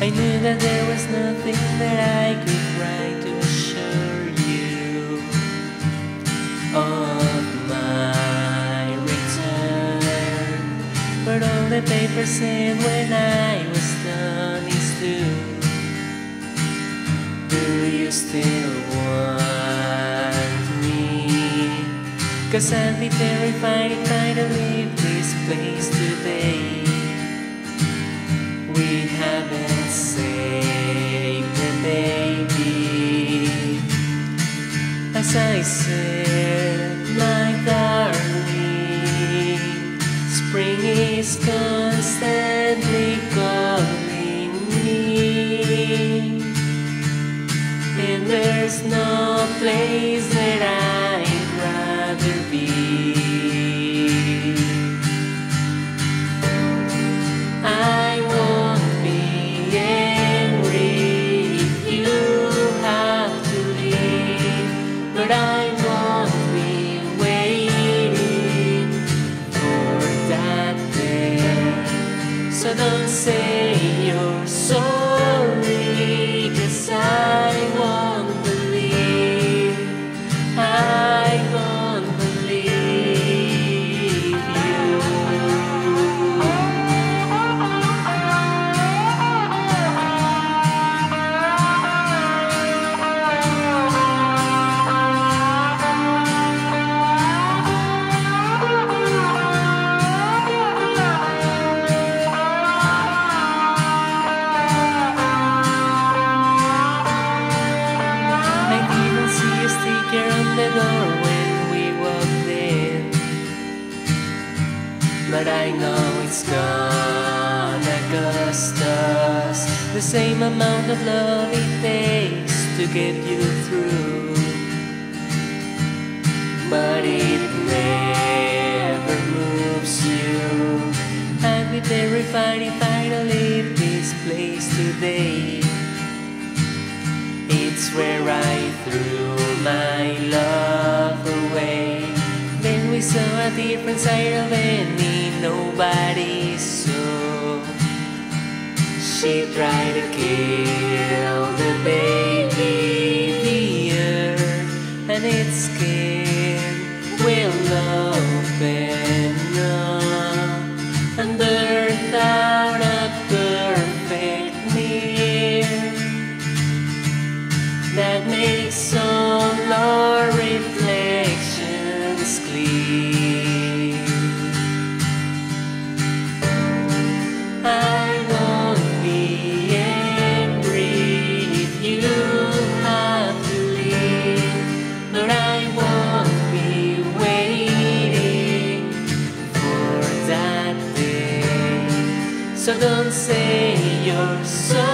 I knew that there was nothing that I could write to assure you of my return. But all the paper said when I was done is do you still want me? 'Cause I'd be terrified if I don't leave this place today. We haven't saved the baby. As I said, my darling, spring is constantly calling me, and there's no place that I'd rather be. I won't be angry if you have to leave, but I won't be waiting for that day. So don't say you're sorry, 'cause I won't believe, I won't believe you. On the door when we walked in, but I know it's gonna cost us the same amount of love it takes to get you through. But it never moves you. I'd be terrified if I don't leave this place today. It's where I threw my love away. Then we saw a different side of Annie nobody saw. She tried to kill the baby, the earth and its skin will open up and birth out a perfect mirror that makes all our reflections clear. I won't be angry if you have to leave, but I won't be waiting for that day. So don't say you're sorry,